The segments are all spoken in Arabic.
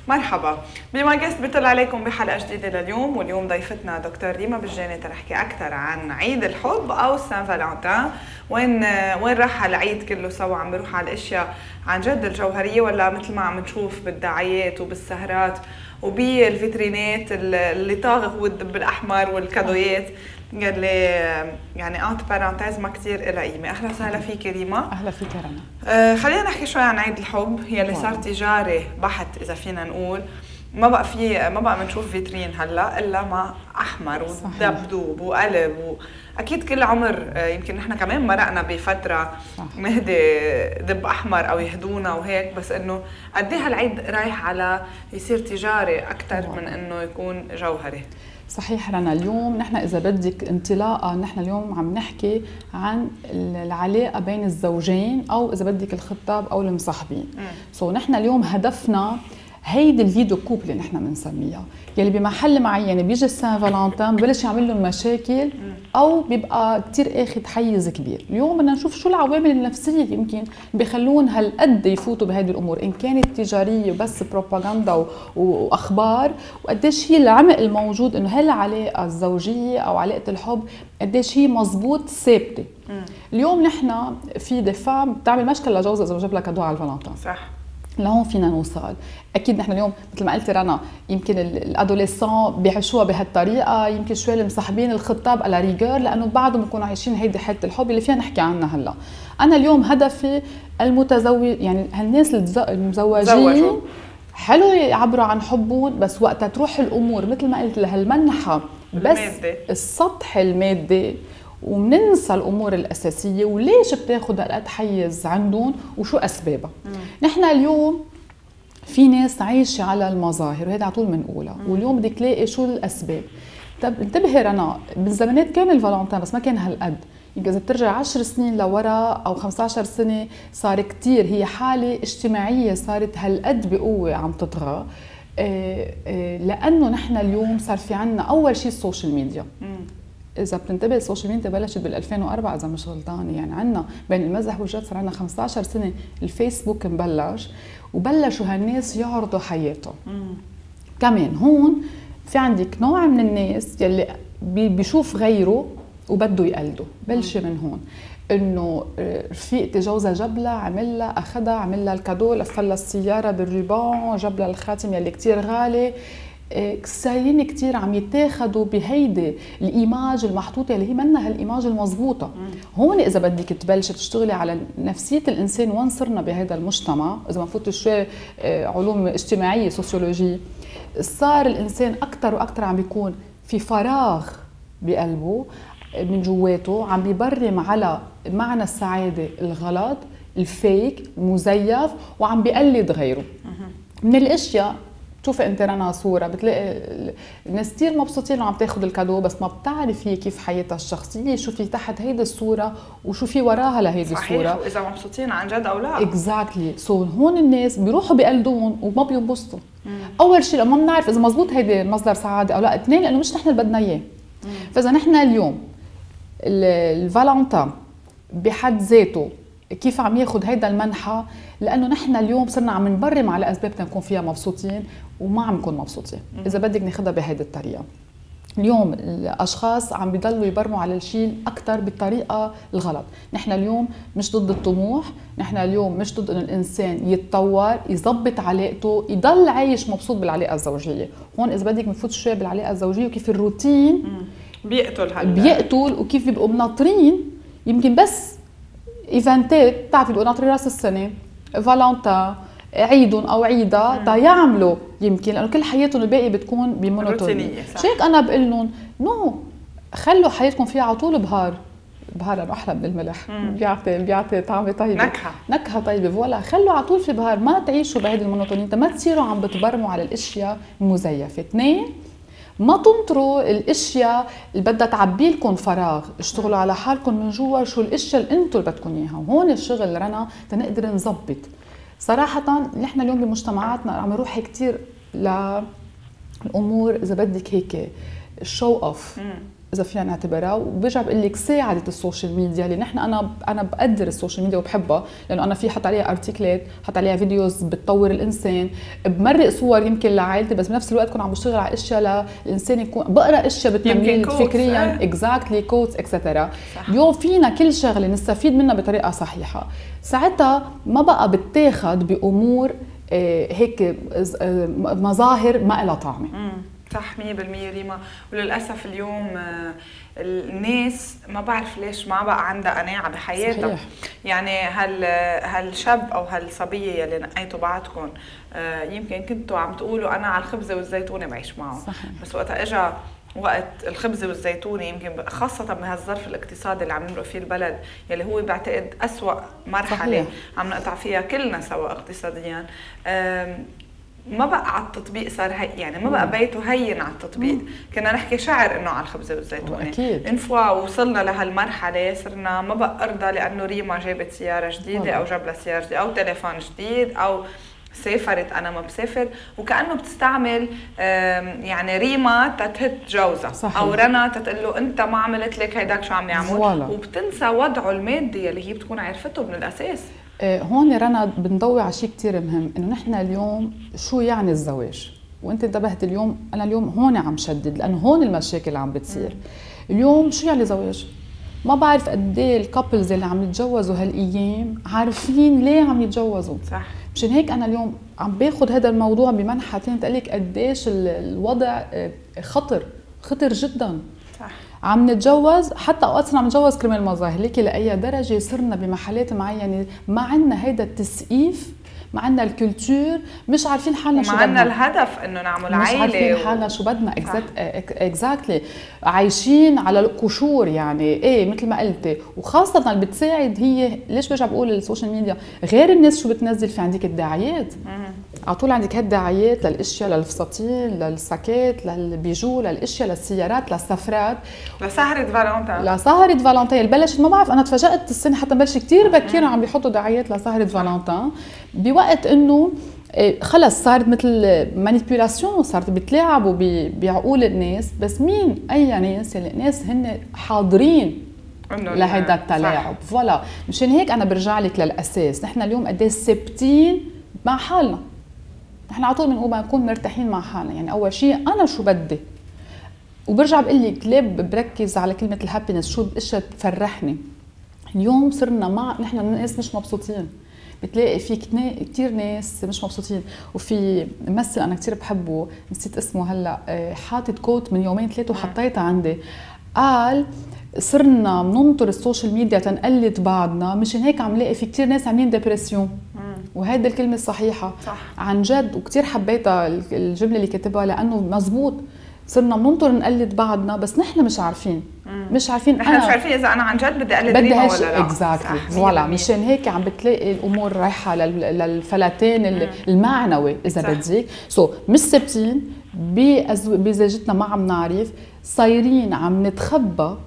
مرحبا، بما جست بطل عليكم بحلقة جديدة لليوم، واليوم ضيفتنا دكتور ريما بالجاني تنحكي أكثر عن عيد الحب أو سان فالنتين. وين راح العيد كله سوا؟ عم بيروح على الأشياء عن جد الجوهرية، ولا مثل ما عم نشوف بالدعايات وبالسهرات وبالفيترينات اللي طاغ والدب الأحمر والكادويات اللي يعني انت بارانتيز ما كثير لها قيمه. اهلا وسهلا فيك ريما. اهلا فيك رنا. خلينا نحكي شوي عن عيد الحب، هي اللي صار تجاري بحت اذا فينا نقول. ما بقى بنشوف فيترين هلا الا مع احمر ودبدوب وقلب اكيد كل عمر يمكن نحن كمان مرقنا بفتره نهدي دب احمر او يهدونا وهيك، بس انه قد ايه هالعيد رايح على يصير تجاري اكثر من انه يكون جوهري. صحيح رنا. اليوم نحن اذا بدك انطلاقه، نحن اليوم عم نحكي عن العلاقه بين الزوجين او اذا بدك الخطاب او المصاحبين. نحن اليوم هدفنا هيدي الفيديو كوب اللي نحن بنسميها، يلي بمحل معين بيجي سان فالنتين ببلش يعمل لهم مشاكل او بيبقى كثير اخذ حيز كبير. اليوم بدنا نشوف شو العوامل النفسيه يمكن بخلون هالقد يفوتوا بهيدي الامور، ان كانت تجاريه وبس بروباغندا واخبار، وقديش هي العمق الموجود انه هالعلاقه الزوجيه او علاقه الحب قديش هي مزبوط ثابته. اليوم نحن في دفاع بتعمل مشكل لجوزها اذا بجيب لها كادو على الفالنتين. صح، لهون فينا نوصل. اكيد نحن اليوم مثل ما قلتي رنا يمكن الادوليسون بيعيشوها بهالطريقه، يمكن شوي المصاحبين الخطاب على ريجور لانه بعضهم بيكونوا عايشين هيدي حاله الحب اللي فينا نحكي عنها هلا. انا اليوم هدفي المتزوج، يعني هالناس المزوجين حلو يعبروا عن حبهم، بس وقتها تروح الامور مثل ما قلت لهالمنحى بس السطح المادي ومننسى الامور الاساسيه وليش بتاخذ هالقد حيز عندهم وشو اسبابها. نحن اليوم في ناس عايشه على المظاهر وهذا على طول بنقولها، واليوم بدك تلاقي شو الاسباب. طب انتبهي رنا، بالزمانات كان الفالنتين بس ما كان هالقد، يمكن اذا بترجع 10 سنين لورا او 15 سنه صار كثير، هي حاله اجتماعيه صارت هالقد بقوه عم تطغى. لانه نحن اليوم صار في عنا اول شيء السوشيال ميديا. إذا بتنتبه السوشيال ميديا بلشت بال 2004 إذا مش غلطانة، يعني عنا بين المزح والجد صار عنا 15 سنة الفيسبوك مبلش، وبلشوا هالناس يعرضوا حياتهم. كمان هون في عندك نوع من الناس يلي بيشوف غيره وبده يقلده. بلش من هون انه رفيقتي جوزها جاب لها، عمل لها، اخذها، عمل لها الكادو، لف لها السياره بالريبان، جاب لها الخاتم يلي كثير غالي. صايرين كثير عم يتاخذوا بهيدي الايماج المحطوطه اللي هي منها هالايماج المضبوطه. هون اذا بدك تبلشي تشتغلي على نفسيه الانسان وين صرنا بهذا المجتمع، اذا ما فوت شوي علوم اجتماعيه سوسيولوجيه، صار الانسان اكثر واكثر عم بيكون في فراغ بقلبه من جواته، عم بيبرم على معنى السعاده الغلط الفيك المزيف، وعم بيقلد غيره. من الاشياء شوفي انت رنا صوره بتلاقي الناس كثير مبسوطين وعم تاخذ الكادو، بس ما بتعرف هي كيف حياتها الشخصيه، شو في تحت هيدي الصوره وشو في وراها لهيدي الصوره. صحيح، واذا مبسوطين عن جد او لا. اكزاكتلي. هون الناس بيروحوا بيقلدون وما بينبسطوا. اول شيء لما بنعرف اذا مزبوط هيدي مصدر سعاده او لا، اثنين لانه مش نحن اللي بدنا اياه. فاذا نحن اليوم الفالنتين بحد ذاته كيف عم ياخذ هيدا المنحى، لانه نحن اليوم صرنا عم نبرم على اسباب تنكون فيها مبسوطين وما عم نكون مبسوطين. اذا بدك ناخذها بهيدي الطريقه. اليوم الاشخاص عم بيضلوا يبرموا على الشيء اكثر بالطريقه الغلط. نحن اليوم مش ضد الطموح، نحن اليوم مش ضد انه الانسان يتطور، يظبط علاقته، يضل عايش مبسوط بالعلاقه الزوجيه. هون اذا بدك بنفوت شوي بالعلاقه الزوجيه وكيف الروتين بيقتل وكيف بيبقوا مناطرين. يمكن بس ايفنتات بتعرفي بيبقوا ناطرين راس السنه، فالنتين، عيدهم او عيدها تا يعملوا، يمكن لانه كل حياتهم الباقي بتكون بمونوتونيه. هيك انا بقول لهم نو، خلوا حياتكم فيها على طول بهار لانه احلى من الملح، بيعطي طعمه طيبه، نكهه طيبه. فوالا خلوا على طول في بهار، ما تعيشوا بهيدي المونوتونيه، ما تصيروا عم بتبرموا على الاشياء المزيفه. اثنين، ما تنطروا الاشياء اللي بدها تعبي لكم فراغ، اشتغلوا على حالكم من جوا شو الاشياء اللي انتم اللي بدكم اياها. وهون الشغل رنا تنقدر نظبط. صراحه نحن اليوم بمجتمعاتنا عم نروح كثير للامور اذا بدك هيك الشو اوف، اذا فينا نعتبرها، وبرجع بقول لك ساعدت السوشيال ميديا اللي نحن انا بقدر السوشيال ميديا وبحبها، لانه انا في حط عليها ارتيكلات، حط عليها فيديوز بتطور الانسان، بمرق صور يمكن لعائلتي، بس بنفس الوقت كنت عم بشتغل على اشياء للانسان يكون بقرا اشياء بتنميه فكريا اكزاكتلي كوتس اكسترا. اليوم فينا كل شغله نستفيد منها بطريقه صحيحه، ساعتها ما بقى بتاخد بامور هيك مظاهر ما لها طعمه. صح 100% ريما. وللاسف اليوم الناس ما بعرف ليش ما بقى عندها قناعه بحياتها. صحيح. يعني هالشاب او هالصبيه اللي نقيتوا بعضكم يمكن كنتوا عم تقولوا انا على الخبزه والزيتونه بعيش معه. صحيح. بس وقت اجى وقت الخبزه والزيتونه، يمكن خاصه بهالظرف الاقتصادي اللي عم نمرق فيه البلد، يلي هو بعتقد أسوأ مرحله. صحيح. عم نقطع فيها كلنا سوا اقتصاديا، ما بقى على التطبيق صار يعني ما بقى بيته هين على التطبيق. كنا نحكي شعر انه على الخبزه والزيتونه، انفوا وصلنا لهالمرحله صرنا ما بقى ارضى لانه ريما جابت سياره جديده او جاب لها سياره جديده او تليفون جديد او سافرت انا ما بسافر، وكانه بتستعمل يعني ريما تتهت جوزها. صحيح. او رنا تتقول له انت ما عملت لك هيداك شو عم يعمل، وبتنسى وضعه المادي اللي هي بتكون عرفته من الاساس. هون رنا بنضوي على شيء كثير مهم، انه نحن اليوم شو يعني الزواج، وانت انتبهت اليوم، انا اليوم هون عم شدد لانه هون المشاكل عم بتصير. اليوم شو يعني زواج؟ ما بعرف قد ايه الكابلز اللي عم يتجوزوا هالايام عارفين ليه عم يتجوزوا. صح. مشان هيك انا اليوم عم باخذ هذا الموضوع بمنحى ثاني تقلك قديش الوضع خطر جدا. صح. عم نتجوز، حتى اوقات صرنا عم نتجوز كرمال المظاهر، ليكي لاي درجه صرنا بمحلات معينه ما عندنا هيدا التسقيف، ما عندنا الكولتور، مش عارفين حالنا شو بدنا، ما عندنا الهدف انه نعمل عائله، مش عارفين حالنا شو بدنا. اكزاكتلي عايشين على القشور يعني ايه مثل ما قلتي. وخاصه اللي بتساعد هي ليش برجع بقول السوشيال ميديا، غير الناس شو بتنزل، في عندك الدعايات على طول، عندك هالدعايات للاشياء، للفساتين، للساكات، للبيجو، للاشياء، للسيارات، للسفرات، لسهرة فالنتين بلشت. ما بعرف انا تفاجأت السنه حتى بلش كثير بكير عم بيحطوا دعايات لسهرة فالنتين، بوقت انه خلص صارت مثل مانيبيولاسيون، صارت بتلاعبوا بعقول الناس. بس مين اي ناس؟ اللي الناس هن حاضرين لهيدا التلاعب. فوالا مشان هيك انا برجع لك للاساس، نحن اليوم قديش ثابتين مع حالنا، نحن على طول بنقول نكون مرتاحين مع حالنا. يعني اول شيء انا شو بدي، وبرجع بقول لك ليه بركز على كلمه الهابينس، شو الاشياء بتفرحني. اليوم صرنا نحن الناس مش مبسوطين، بتلاقي في كتير ناس مش مبسوطين. وفي ممثل انا كتير بحبه نسيت اسمه هلا، حاطط كوت من يومين ثلاثه وحطيتها عندي، قال صرنا بننطر السوشيال ميديا تنقلد بعضنا، مشان هيك عم لاقي في كتير ناس عاملين ديبرسيون. وهيدي الكلمه الصحيحه. صح. عن جد، وكتير حبيتها الجمله اللي كتبها لانه مزبوط. صرنا بننطر نقلد بعضنا بس نحن مش عارفين. مش عارفين اذا انا عن جد بدي اقلد ريما ولا لا. اكزاكتلي. فوالا مشان هيك عم بتلاقي الامور رايحه للفلتان المعنوي اذا بدك. مش ثابتين بزوجتنا، ما عم نعرف، صايرين عم نتخبى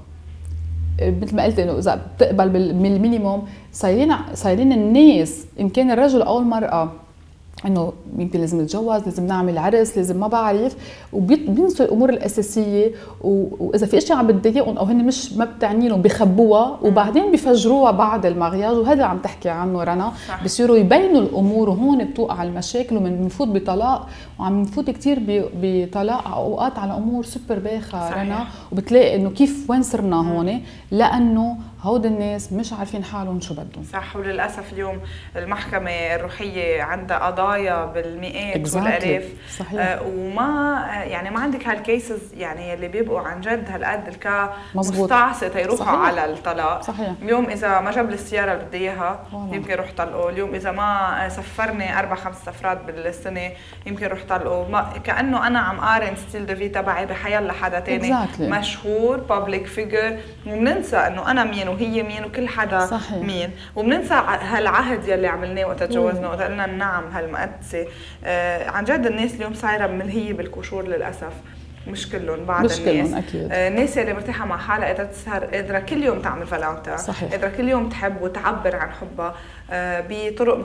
مثل ما قلت، انه اذا بتقبل بالمينيموم صايرين الناس، ان كان الرجل او المراه، انه يمكن لازم نتجوز، لازم نعمل عرس، لازم ما بعرف، وبينسوا الامور الاساسيه. واذا في اشياء عم بتضايقهم او هن مش ما بتعني لهم بخبوها، وبعدين بفجروها بعد المغياج. وهذا عم تحكي عنه رنا. بصيروا يبينوا الامور، وهون بتوقع المشاكل، وبنفوت بطلاق، وعم نفوت كثير بطلاق اوقات على امور سوبر بايخه رنا. وبتلاقي انه كيف وين صرنا هون، لانه هود الناس مش عارفين حالهم شو بدهم. صح. وللاسف اليوم المحكمه الروحيه عندها قضايا بالمئات والالاف. صحيح. وما يعني ما عندك هالكيسز يعني اللي بيبقوا عن جد هالقد مستعصي تيروحوا على الطلاق. صحيح. اليوم اذا ما جاب لي السياره اللي بدي اياها يمكن روح طلقه. اليوم اذا ما سفرني 4-5 سفرات بالسنه يمكن روح طلقه. كانه انا عم قارن ستيل دو في تبعي بحيلا حدا ثاني مشهور بابليك فيجر، وبننسى انه انا مين وهي مين وكل حدا. صحيح. مين، وبننسى هالعهد يلي عملناه وقت تجوزنا، وقت قلنا نعم هالمقدسه. عن جد الناس اليوم صايره ملهيه بالكشور للاسف. مش كلهم، بعض الناس. كلهم اكيد. الناس اللي مرتاحه مع حالها قادره تسهر، قادره كل يوم تعمل فالنتين، قادره كل يوم تحب وتعبر عن حبها بطرق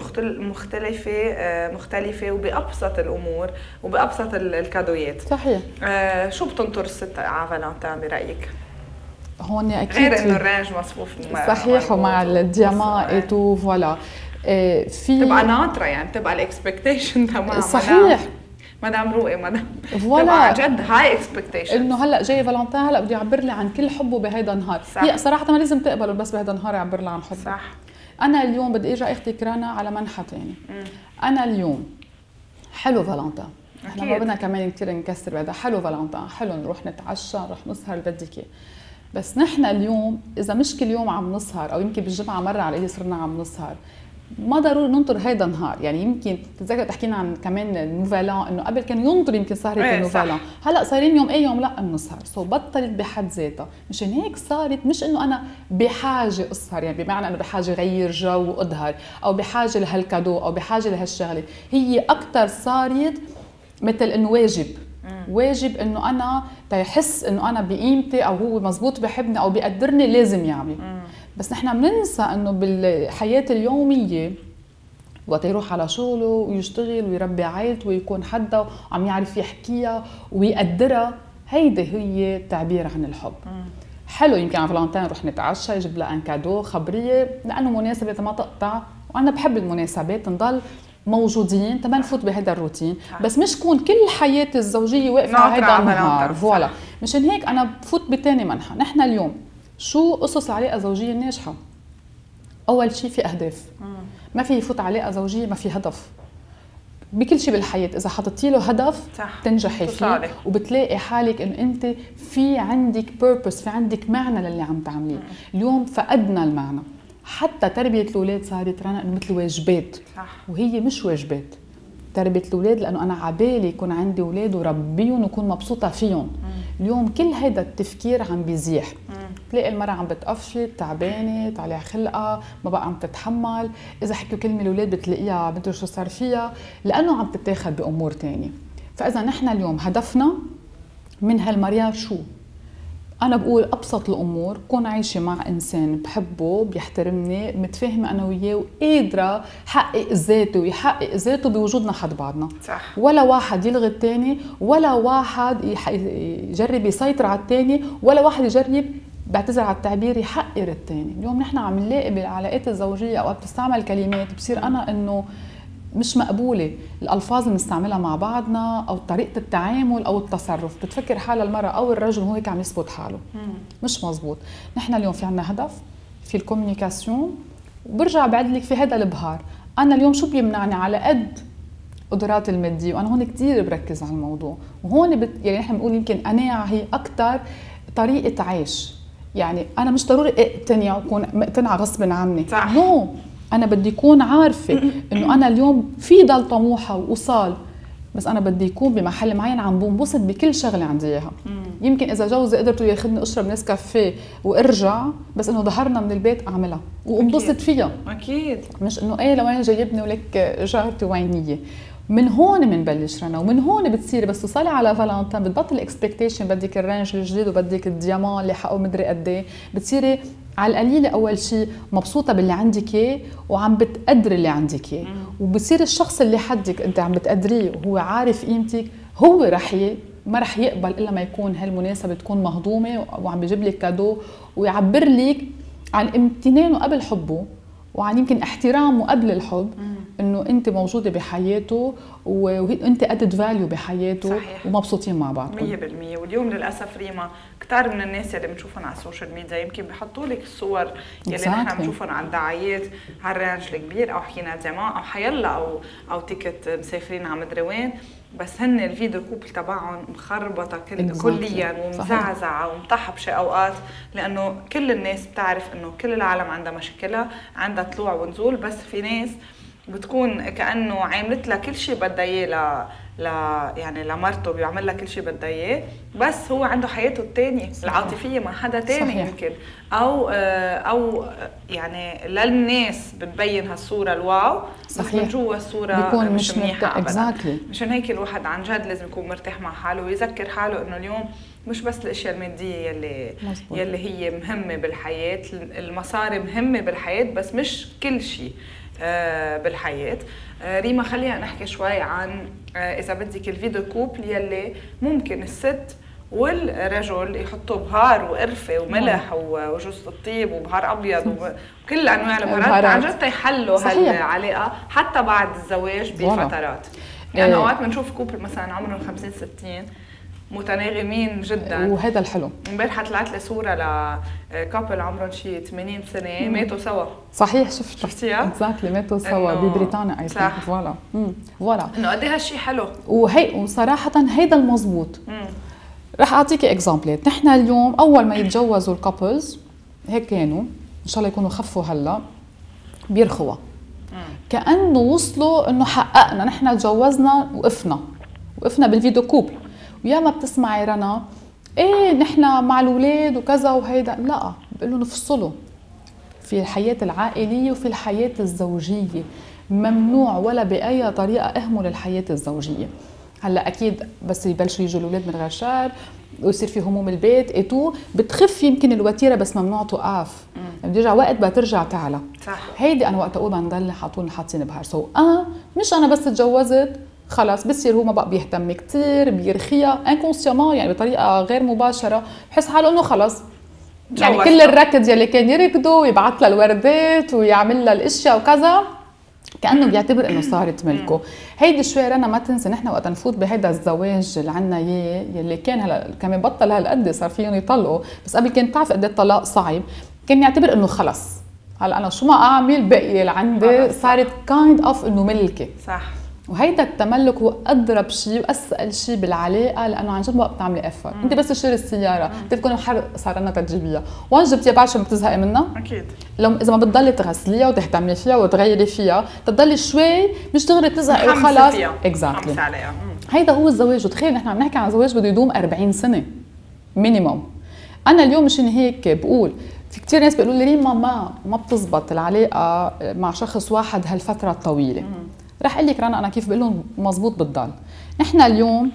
مختلفه وبابسط الامور وبابسط الكادويات. صحيح. شو بتنطر الست على فالنتين برايك؟ هون اكيد غير انه الرانج مصفوف صحيح ومع الديامون ايتو فوالا في تبقى ناطره يعني بتبقى الاكسبكتيشن تمام صحيح مدام روقي مدام فوالا عن جد هاي اكسبكتيشن انه هلا جاي فالنتين هلا بده يعبر لي عن كل حبه بهيدا النهار. هي صراحه ما لازم تقبله بس بهيدا النهار يعبر لي عن حبه. صح. انا اليوم بدي اجي اختك رنا على منحى ثاني. انا اليوم حلو فالنتين، احنا ما بدنا كمان كثير نكسر بعدها. حلو فالنتين، حلو نروح نتعشى نروح نسهر اللي بدك اياه، بس نحن اليوم اذا مش كل يوم عم نسهر او يمكن بالجمعه مره على الاقل صرنا عم نسهر، ما ضروري ننطر هيدا النهار. يعني يمكن تتذكر تحكينا عن كمان النوفالان انه قبل كان ينطر يمكن سهره النوفالان، هلا صايرين يوم يوم لا بنسهر. بطلت بحد ذاتها. مشان هيك صارت مش انه انا بحاجه اسهر، يعني بمعنى انه بحاجه غير جو واظهر او بحاجه لهالكادو او بحاجه لهالشغله، هي اكثر صارت مثل انه واجب. واجب انه انا تيحس انه انا بقيمتي او هو مزبوط بحبني او بيقدرني لازم يعمل. بس نحن بننسى انه بالحياه اليوميه وقت يروح على شغله ويشتغل ويربي عائلته ويكون حدا وعم يعرف يحكيها ويقدرها، هيدي هي التعبير عن الحب. حلو يمكن على فالنتين نروح نتعشى يجيب لها ان كادو خبريه لانه مناسبه ما تقطع، وانا بحب المناسبات نضل موجودين تما نفوت بهذا الروتين، بس مش كون كل حياتي الزوجيه واقفه على هذا النهار. فوالا مشان هيك انا بفوت بثاني منحى. نحن اليوم شو قصص العلاقه الزوجيه الناجحه؟ اول شيء في اهداف. ما في يفوت علاقه زوجيه ما في هدف بكل شيء بالحياه. اذا حطيتي له هدف تنجحي فيه وبتلاقي حالك انه انت في عندك بيربس، في عندك معنى للي عم تعمليه. اليوم فقدنا المعنى، حتى تربيه الاولاد صارت رنا انه مثل واجبات. وهي مش واجبات تربيه الاولاد، لانه انا عبالي يكون عندي اولاد وربيهم وكون مبسوطه فيهم. اليوم كل هيدا التفكير عم بيزيح. تلاقي المرأة عم بتقفشت تعبانة عليها خلقة ما بقى عم تتحمل، إذا حكوا كلمة الأولاد بتلاقيها بدها شو صار فيها لأنه عم تتاخد بأمور تانية. فإذا نحن اليوم هدفنا من هالمريار شو؟ أنا بقول أبسط الأمور، كون عايشة مع إنسان بحبه بيحترمني متفاهمة أنا وياه وقادرة حقق ذاتي ويحقق ذاته بوجودنا حد بعضنا. صح. ولا واحد يلغي الثاني، ولا واحد يجرب يسيطر على الثاني، ولا واحد يجرب بعتذر على التعبير يحقر الثاني. اليوم نحن عم نلاقي بالعلاقات الزوجية أو بتستعمل كلمات بصير أنا إنه مش مقبولة، الألفاظ اللي بنستعملها مع بعضنا أو طريقة التعامل أو التصرف، بتفكر حالها المرأة أو الرجل هو هيك عم يثبت حاله. مش مزبوط. نحن اليوم في عنا هدف، في الكوميونيكاسيون، وبرجع بعد لك في هذا البهار. أنا اليوم شو بيمنعني على قد قدرات المادية، وأنا هون كتير بركز على الموضوع. وهون يعني نحن بنقول يمكن قناعة هي أكتر طريقة عيش. يعني أنا مش ضروري اقتنع وكون مقتنعة غصبا عني. نو، أنا بدي أكون عارفة إنه أنا اليوم في ضل طموحة ووصال، بس أنا بدي أكون بمحل معين عم بنبسط بكل شغلة عندي إياها. يمكن إذا جوزي قدرت ياخذني أشرب نسكافيه وأرجع، بس إنه ظهرنا من البيت أعملها وانبسط فيها. أكيد. مش إنه إيه لوين جايبني ولك جارتي وينية. من هون بنبلش رنا، ومن هون بتصير بس توصلي على فالنتين بتبطل الاكسبكتيشن، بدك الرانج الجديد وبدك الديامون اللي حقه مدري قد ايه. بتصيري على القليله اول شيء مبسوطه باللي عندك اياه وعم بتقدري اللي عندك اياه، وبصير الشخص اللي حدك انت عم بتقدريه وهو عارف قيمتك، هو ما رح يقبل الا ما يكون هالمناسبه تكون مهضومه وعم بيجيب لك كادو ويعبر لك عن امتنانه قبل حبه وعن يمكن احترامه قبل الحب، انه انت موجوده بحياته وانت ادد فاليو بحياته. صحيح. ومبسوطين مع بعض 100%. واليوم للاسف ريما كثار من الناس اللي بنشوفهم على السوشيال ميديا يمكن بحطوا لك الصور يلي نحن بنشوفهم على الدعايات على الرانج الكبير او حكينا ديامون او حيلا او تيكت مسافرين على مدري وين، بس هن الفيديو كوبل تبعهم مخربطه كليا ومزعزعه ومطحبشه اوقات، لانه كل الناس بتعرف انه كل العالم عندها مشاكلها، عندها طلوع ونزول، بس في ناس بتكون كانه عاملت لها كل شيء بدها اياه يعني لمرته بيعمل لها كل شيء بدها اياه، بس هو عنده حياته الثانيه العاطفيه مع حدا ثاني يمكن، او يعني للناس بتبين هالصوره الواو، بس من جوا الصوره مش منيحه ابدا. مشان هيك الواحد عن جد لازم يكون مرتاح مع حاله ويذكر حاله انه اليوم مش بس الاشياء الماديه يلي هي مهمه بالحياه، المصاري مهمه بالحياه بس مش كل شيء بالحياة. ريما خلينا نحكي شوي عن إذا بدك الفيديو كوبل يلي ممكن الست والرجل يحطوا بهار وقرفه وملح وجوز الطيب وبهار ابيض وكل انواع البهارات عن جد يحلوا هالعلاقه حتى بعد الزواج بفترات. يعني اوقات بنشوف كوبل مثلا عمرهم 50 60 متناغمين جدا، وهذا الحلو. امبارحه طلعت لي صوره لكابل عمرهم شي 80 سنه ماتوا سوا. صحيح شفتيها؟ اكزاكتلي ماتوا سوا ببريطانيا اي ثينك. فوالا انه قد ايه هالشيء حلو. وصراحه هيدا المضبوط. رح اعطيكي اكزامبلات. نحن اليوم اول ما يتجوزوا الكابلز هيك كانوا ان شاء الله يكونوا خفوا هلا بيرخوا كانه وصلوا انه حققنا نحن تجوزنا وقفنا بالفيديو كوبل. ويا ما بتسمعي رنا ايه نحن مع الاولاد وكذا وهيدا، لا بقول لهم نفصلوا في الحياه العائليه وفي الحياه الزوجيه. ممنوع ولا باي طريقه اهمل الحياه الزوجيه. هلا اكيد بس يبلشوا يجوا الاولاد من غير شر ويصير في هموم البيت ايتو بتخف يمكن الوتيره، بس ممنوع توقف. بدي يرجع وقت بترجع تعلى. صح. هيدي انا وقت اقول بنضل حاطين حاطين بهار. مش انا بس تجوزت خلص بصير هو ما بقى بيهتم كثير بيرخيها انكونسيومون، يعني بطريقه غير مباشره بحس حاله انه خلص يعني كل الركض يلي كان يركضه ويبعث لها الوردات ويعمل لها الاشياء وكذا كانه بيعتبر انه صارت ملكه. هيدي شوي رنا ما تنسى نحن وقت نفوت بهيدا الزواج اللي عنا اياه يلي كان هلا كمان بطل هالقد صار فيهم يطلقوا، بس قبل كنت تعرف قد ايه الطلاق صعب، كان يعتبر انه خلص هلا انا شو ما اعمل بقي اللي عندي صارت كايند اوف انه ملكي. صح. وهيدا التملك هو اضرب شيء واسال شيء بالعلاقه، لانه عن جد ما بتعملي افر. انت بس تشتري السياره بتكون حر صار لنا تجيبيها، وين جبتيها بعد شو بتزهقي منها؟ اكيد. لو اذا ما بتضلي تغسليها وتهتمي فيها وتغيري فيها بتضلي شوي مش دغري تزهقي وخلص. اكزاكتلي. هيدا هو الزواج. وتخيل نحن عم نحكي عن زواج بده يدوم 40 سنه مينيموم. انا اليوم مشان هيك بقول في كثير ناس بيقولوا لي ريما ما بتزبط العلاقه مع شخص واحد هالفتره الطويله. رح اقول لك رنا انا كيف بقول لهم مزبوط بتضل. نحن اليوم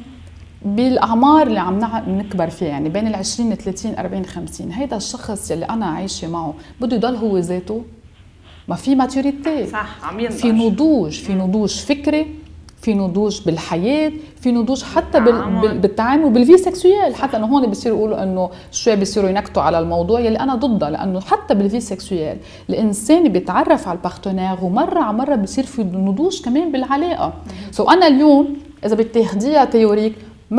بالاعمار اللي عم نكبر فيها يعني بين ال20 30 40 50 هيدا الشخص يلي انا عايشه معه بده يضل هو ذاته. ما في ماتوريتي. صح. عم ينضج. في نضوج فكري، في نضوج بالحياه، في نضوج حتى بالتعامل وبالفي سكسويال. حتى انه هون بيصيروا يقولوا انه شوي بيصيروا ينكتوا على الموضوع يلي انا ضده، لانه حتى بالفي سكسويال الانسان بيتعرف على البارتنير ومره على مره بيصير في نضوج كمان بالعلاقه. انا اليوم اذا بتاخديها تيوريك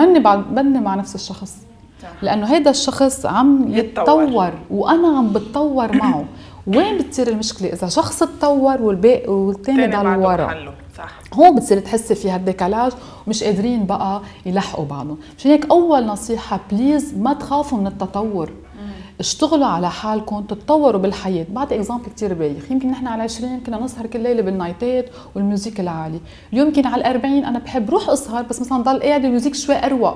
مني مع نفس الشخص، لانه هيدا الشخص عم يتطور وانا عم بتطور معه. وين بتصير المشكله؟ اذا شخص تطور والباقي والثاني ضل ورا. هون بتصير تحسي في هالديكالاج ومش قادرين بقى يلحقوا بعضهم. مشان هيك اول نصيحه بليز ما تخافوا من التطور. اشتغلوا على حالكم تتطوروا بالحياه. بعد اكزامبل كثير بايخ، يمكن نحن على 20 كنا نسهر كل ليله بالنايتات والميوزيك العالي، اليوم يمكن على 40 انا بحب روح اسهر بس مثلا ضل قاعده الميوزيك شوي اروق.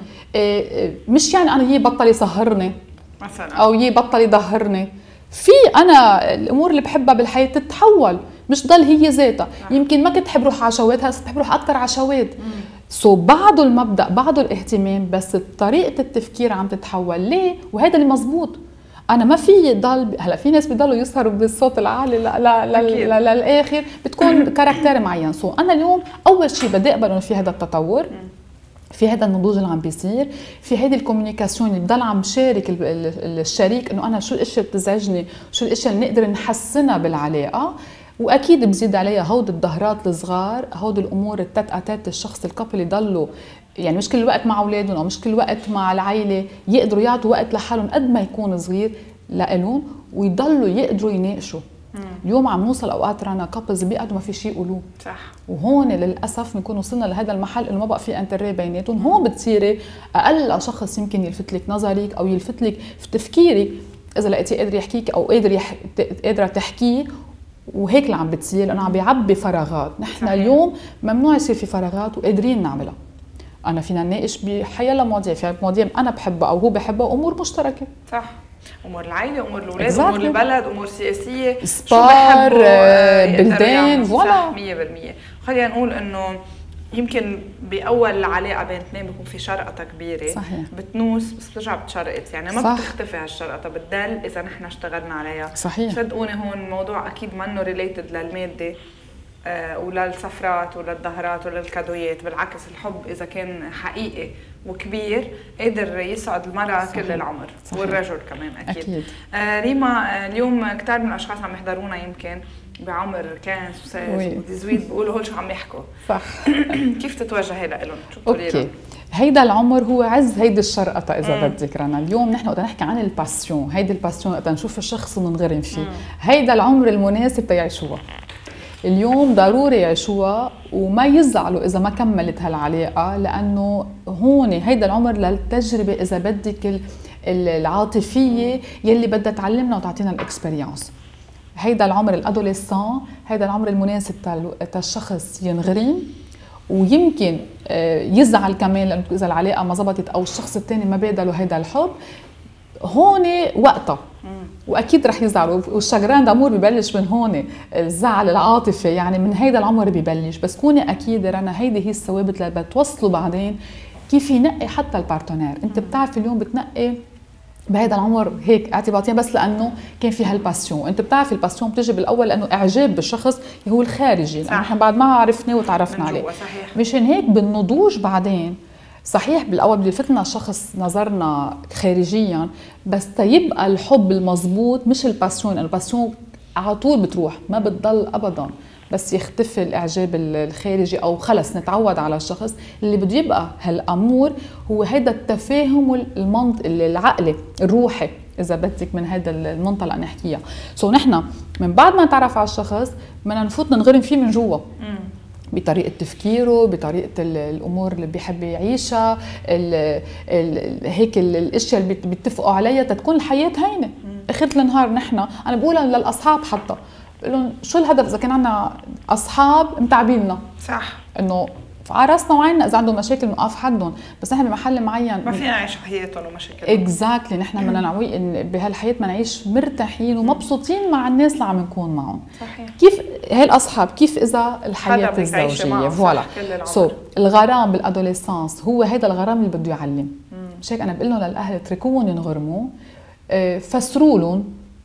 مش يعني انا بطل يسهرني مثلا او بطل يظهرني. في انا الامور اللي بحبها بالحياه تتحول، مش ضل هي ذاتها. يمكن ما كنت بحب روح عشوات، هسه بحب روح اكثر عشوات. بعده المبدا بعده الاهتمام، بس طريقه التفكير عم تتحول. ليه؟ وهذا اللي مزبوط. انا ما في ضل هلا في ناس بيضلوا يسهروا بالصوت العالي للاخر، بتكون كاركتير معين. انا اليوم اول شيء بدي اقبل انه في هذا التطور، في هذا النضوج اللي عم بيصير، في هذه الكوميونيكاسيون اللي بضل عم شارك الشريك انه انا شو الاشياء بتزعجني، شو الاشياء اللي نقدر نحسنها بالعلاقه. واكيد بزيد عليها هود الظهرات الصغار، هود الامور التات اتات الشخص الكابل يضلوا يعني مش كل الوقت مع اولادهم او مش كل الوقت مع العائله، يقدروا يعطوا وقت لحالهم قد ما يكون صغير لإلهم ويضلوا يقدروا يناقشوا. اليوم عم نوصل اوقات رانا كابلز بيقعدوا ما في شيء يقولوه. صح. وهون للاسف بنكون وصلنا لهذا المحل انه ما بقى في انتريه بيناتهم. هون بتصيري اقل شخص يمكن يلفت لك نظرك او يلفت لك في تفكيرك اذا لقيتي قادر يحكيك او قادره تحكيه. وهيك اللي عم بتصير لانه عم بيعبي فراغات. نحن اليوم ممنوع يصير في فراغات وقادرين نعملها. انا فينا نناقش بحيالله مواضيع، في مواضيع انا بحبها او هو بحبها، امور مشتركه. صح. امور العائله، امور الاولاد، امور البلد، امور سياسيه، سبار، بلدان، فوالا 100%. خلينا نقول انه يمكن باول العلاقه بين اثنين بيكون في شرقطه كبيره. صحيح. بتنوس بس بترجع بتشرقط، يعني ما بتختفي هالشرقطه، بتضل اذا نحن اشتغلنا عليها. صحيح. صدقوني هون الموضوع اكيد منه ريليتد للماده، وللسفرات وللظهرات وللكادويات. بالعكس الحب إذا كان حقيقي وكبير قادر يسعد المرأة كل العمر. صحيح. والرجل كمان أكيد. ريما، اليوم كتار من الأشخاص عم يحضرونا يمكن بعمر 15 و18 بيقولوا هول شو عم يحكوا. صح. كيف تتوجهي لهم؟ شو بتقولي لهم؟ هيدا العمر هو عز هيدي الشرقطة إذا بدك رنا. اليوم نحن بدنا نحكي عن الباسيون، هيدي الباسيون بدنا نشوف الشخص وننغرم فيه. هيدا العمر المناسب تيعيشوها. اليوم ضروري يعيشوها وما يزعلوا إذا ما كملت هالعلاقة، لأنه هون هيدا العمر للتجربة إذا بدك العاطفية يلي بدها تعلمنا وتعطينا الإكسبرينس. هيدا العمر الأدوليسان، هيدا العمر المناسب تا الشخص ينغرم ويمكن يزعل كمان لأنه إذا العلاقة ما زبطت أو الشخص الثاني ما بادله هيدا الحب. هون وقتها واكيد رح يزعلوا، والشجران دامور ببلش من هون، الزعل العاطفي يعني من هيدا العمر ببلش. بس كوني اكيد رنا هيدي هي الثوابت اللي بتوصلوا بعدين كيف ينقي حتى البارتنير. انت بتعرفي اليوم بتنقي بهيدا العمر هيك اعتباطيا بس لانه كان في هالباسيون. انت بتعرفي الباسيون بتجي بالاول لانه اعجاب بالشخص هو الخارجي، لانه نحن بعد ما عرفنا وتعرفنا عليه. مشان هيك بالنضوج بعدين صحيح بالاول بده يلفت لنا شخص نظرنا خارجيا، بس تيبقى الحب المضبوط مش الباسيون. الباسيون على طول بتروح ما بتضل ابدا، بس يختفي الاعجاب الخارجي او خلص نتعود على الشخص. اللي بده يبقى هالامور هو هيدا التفاهم العقلي الروحي اذا بدك من هذا المنطلق نحكيها. نحن من بعد ما نتعرف على الشخص بدنا نفوت ننغرم فيه من جوا بطريقه تفكيره، بطريقه الامور اللي بيحب يعيشها، هيك الاشياء اللي بيتفقوا عليها تكون الحياه هينه. اخر النهار نحن انا بقولها للاصحاب حتى بقول لهم شو الهدف اذا كان عندنا اصحاب متعبيننا. صح. انه على راسنا وعيننا اذا عندهم مشاكل بنوقف حدهم، بس نحن بمحل معين ما فينا نعيش حياتهم ومشاكلهم. اكزاكتلي. نحن بدنا نعوي ان بهالحياه بدنا نعيش مرتاحين ومبسوطين مع الناس اللي عم نكون معهم. صحيح. كيف هالاصحاب كيف اذا الحياه الزوجيه فوالا. الغرام بالادوليسانس هو هذا الغرام اللي بده يعلم. مش هيك انا بقول لهم للاهل اتركوهم ينغرموا، فسروا لهم،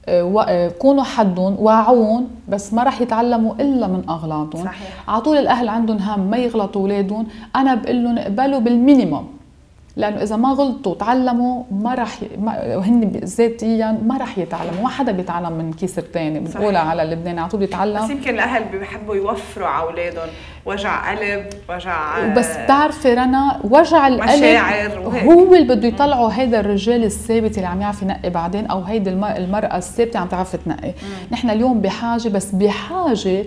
كونوا حدهم، واعون، بس ما رح يتعلموا الا من اغلاطهم. صحيح. على طول الاهل عندهم هم ما يغلطوا اولادهم. انا بقول لهم اقبلوا بالمينيمم، لانه اذا ما غلطوا وتعلموا ما رح وهن ذاتيا ما رح يتعلموا. ما حدا بيتعلم من كيس الثاني، بنقولها على اللبناني على طول بيتعلم. بس يمكن الاهل بيحبوا يوفروا على اولادهم وجع قلب، وجع بس بتعرفي رنا وجع القلب مشاعر هو اللي بده يطلعوا هيدا الرجال الثابت اللي عم يعرف ينقي بعدين، او هيدي المرأة الثابتة عم تعرف تنقي. نحن اليوم بحاجة، بس بحاجة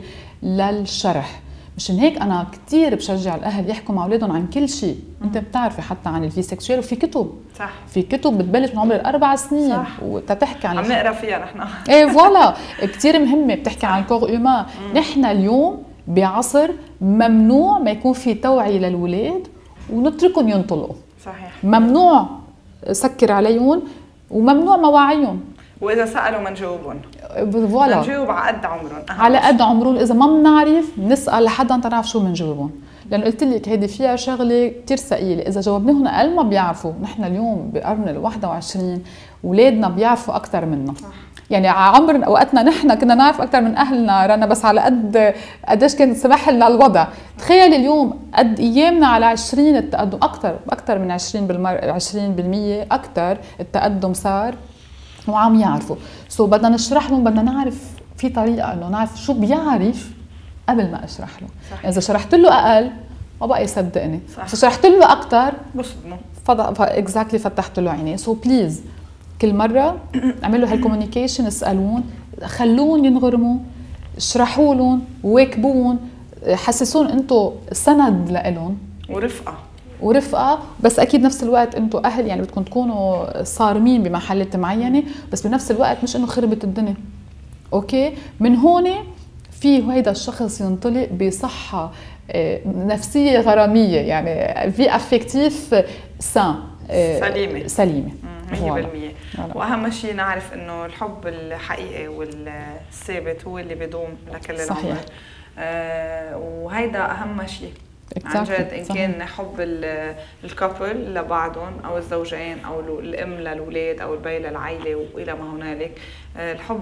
للشرح. مشان هيك انا كثير بشجع الاهل يحكوا مع اولادهم عن كل شيء. انت بتعرفي حتى عن الفي سكشوال، وفي كتب. صح. في كتب بتبلش من عمر ال4 سنين. صح. وتتحكي عن عم نقرا فيها نحن. ايه فوالا كثير مهمه، بتحكي عن الكور هيومان. نحن اليوم بعصر ممنوع ما يكون في توعيه للولاد ونتركهم ينطلقوا. صحيح. ممنوع سكر عليهم وممنوع مواعيهم، واذا سالوا ما نجاوبهم. فوالا نجاوب على قد عمرهم، على قد عمرهم. اذا ما بنعرف نسال لحدا نعرف شو بنجاوبهم، لانه قلت لك هيدي فيها شغله كثير ثقيله. اذا جاوبناهم اقل ما بيعرفوا. نحن اليوم بقرن ال21 اولادنا بيعرفوا اكثر منا. صح. يعني عمر اوقاتنا نحن كنا نعرف اكثر من اهلنا رنا، بس على قديش كان سمح لنا الوضع. تخيل اليوم قد ايامنا على 20 التقدم، اكثر من 20% اكثر التقدم صار وعم يعرفوا. بدنا نشرح لهم، بدنا نعرف في طريقه انه نعرف شو بيعرف قبل ما اشرح له. صحيح. اذا شرحت له اقل ما بقى يصدقني، اذا شرحت له اكثر بصدمه. اكزاكتلي فتحت له عينيه. بليز كل مره اعملوا هالكوميونيكيشن، اسالون، خلوهم ينغرموا، اشرحوا لهم، واكبوهم، حسسون انتم سند لهم ورفقه. بس اكيد نفس الوقت انتم اهل، يعني بدكم تكونوا صارمين بمحلة معينه، بس بنفس الوقت مش انه خربت الدنيا. اوكي، من هون في هيدا الشخص ينطلق بصحه نفسيه غراميه، يعني في افكتيف سليمه 100%. واهم شيء نعرف انه الحب الحقيقي والثابت هو اللي بيدوم لكل العمر. وهيدا اهم شيء. عن جد ان كان حب الكابل لبعضهم او الزوجين او الام للاولاد او البي للعائله والى ما هنالك. الحب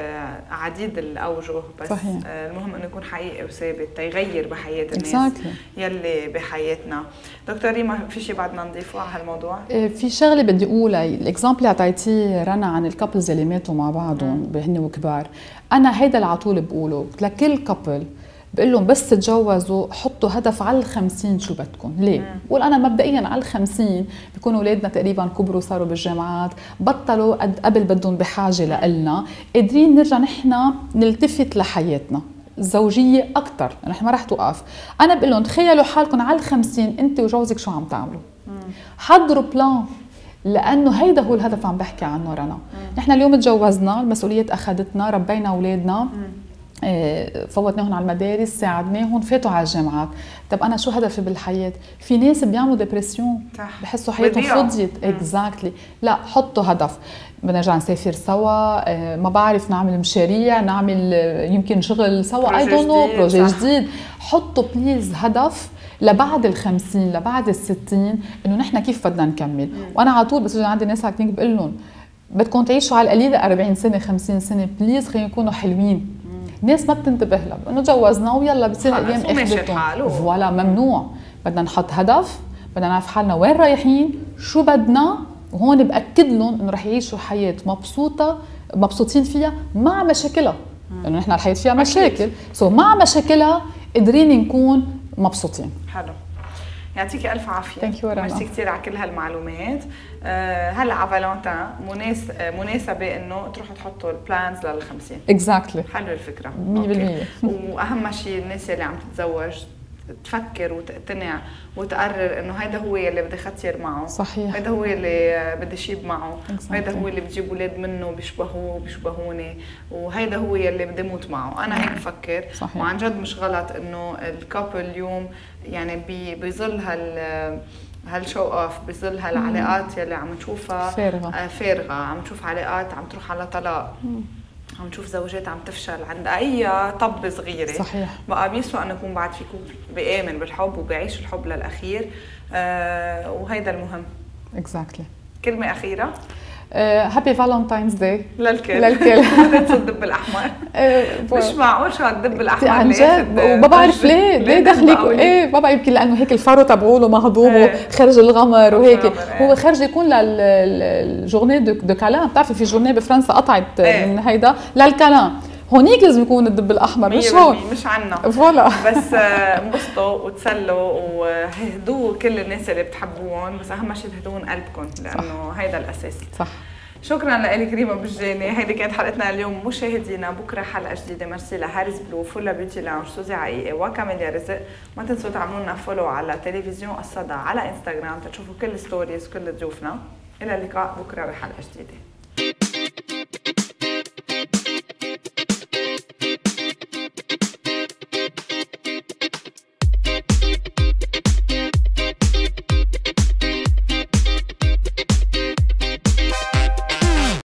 عديد الاوجه، بس صحيح. المهم انه يكون حقيقي وثابت تيغير بحياه الناس يلي بحياتنا. دكتور ريما، في شيء بعدنا نضيفه على هالموضوع؟ في شغله بدي اقولها. الاكزامبل اللي اعطيتيه رنا عن الكابلز اللي ماتوا مع بعضهم هن وكبار، انا هيدا اللي على طول بقوله لكل كابل، بقول لهم بس تتجوزوا حطوا هدف على ال50 شو بدكم. ليه؟ بقول انا مبدئيا على ال50 بيكونوا اولادنا تقريبا كبروا صاروا بالجامعات، بطلوا قبل بدهم بحاجه لنا، قادرين نرجع نحن نلتفت لحياتنا الزوجيه اكثر، نحن ما رح توقف. انا بقول لهم تخيلوا حالكم على ال50 انت وجوزك شو عم تعملوا. حضروا بلان، لانه هيدا هو الهدف عم بحكي عنه رنا. نحن اليوم تجوزنا، المسؤوليات اخذتنا، ربينا اولادنا، فوتناهم على المدارس، ساعدناهم، فاتوا على الجامعات. طب انا شو هدفي بالحياه؟ في ناس بيعملوا ديبرسيون، بحسوا حياتهم فضيت. اكزاكتلي. لا، حطوا هدف، بدنا نرجع نسافر سوا، ما بعرف، نعمل مشاريع، نعمل يمكن شغل سوا، اي دونت نو، بروجي جديد. حطوا بليز هدف لبعد ال50 لبعد ال60 انه نحن كيف بدنا نكمل. وانا على طول بس عندي ناس على الكلينيك بقول لهم بدكم تعيشوا على القليله 40 سنه 50 سنه، بليز خلينا نكونوا حلوين. الناس ما بتنتبه لها، انه تجوزنا ويلا بتصير الايام اخذتهم. فوالا، ممنوع. بدنا نحط هدف، بدنا نعرف حالنا وين رايحين، شو بدنا، وهون باكد لهم انه رح يعيشوا حياه مبسوطه، مبسوطين فيها مع مشاكلها، لانه نحن الحياه فيها مشاكل، مع مشاكلها قادرين نكون مبسوطين. حلو، يعطيكي الف عافيه. ثانك يو رنا، ميرسي كثير على كل هالمعلومات. هلا على فالنتين مناسبه انه تروحوا تحطوا البلانز لل50. اكزاكتلي. حلو الفكره 100%. واهم شيء الناس اللي عم تتزوج تفكر وتقتنع وتقرر انه هيدا هو اللي بدي ختير معه. صحيح. هيدا هو اللي بدي شيب معه. هيدا هو اللي بجيب اولاد منه بيشبهوه بيشبهوني، وهيدا هو اللي بدي موت معه. انا هيك بفكر. صحيح. وعن جد مش غلط انه الكابل اليوم يعني بظل هالشو اوف، بظل هالعلاقات يلي عم نشوفها فارغه، عم نشوف علاقات عم تروح على طلاق، عم نشوف زوجات عم تفشل عند اي طب صغيره. صحيح. بقى بيسوى انه يكون بعد فيكم بيآمن بالحب وبيعيش الحب للاخير، وهيدا المهم. اكزاكتلي. كلمه اخيره. هابي فالنتاينز داي للكل. بدها الدب الاحمر. مش معقول شو هالدب الاحمر عن جد، وما بعرف ليه دخلك. بابا يمكن لانه هيك الفرو تبعوله مهضوم وخرج الغمر وهيك. هو خرج يكون للجورني دو كالان. بتعرفي في جورني بفرنسا قطعت من هيدا للكالان، هونيك لازم يكون الدب الاحمر، مش هون، مش عنا. فوالا. بس انبسطوا وتسلوا وهدوا كل الناس اللي بتحبوهم، بس اهم شيء تهدون قلبكم، لانه هيدا الاساس. صح. شكرا لك ريما بالجاني. هيدي كانت حلقتنا اليوم مشاهدينا. بكره حلقه جديده. ميرسي لهاريس بلو، فولا بيوتي لاونج، سوزي عقيقي وكاميليا رزق. ما تنسوا تعملوا لنا فولو على تلفزيون الصدى على انستغرام تشوفوا كل ستوريز كل ضيوفنا. الى اللقاء بكره بحلقه جديده.